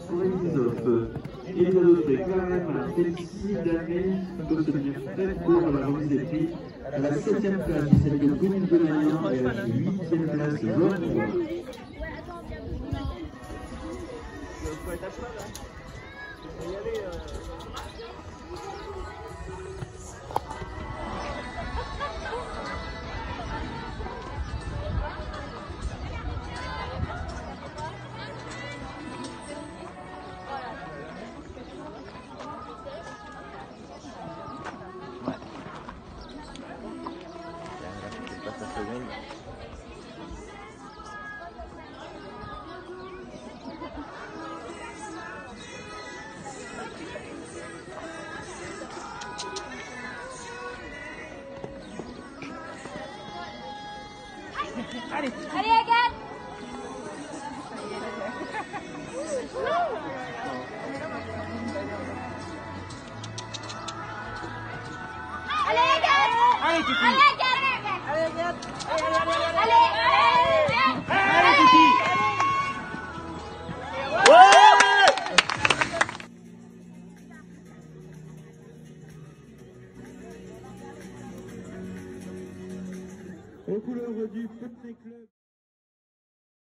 Christophe. Et les adoptés Clara, Celle-ci, Damé, peuvent se tenir très court à la remise des prix. À la 7e place, celle de Commune de Maillan et à la 8e place, Joanne. Faut être à cheval, hein. Faut y aller. Allez, allez Agathe. Allez Agathe. Allez Titi. Allez Agathe. Allez Agathe. Allez Titi. Aux couleurs du Petit Club.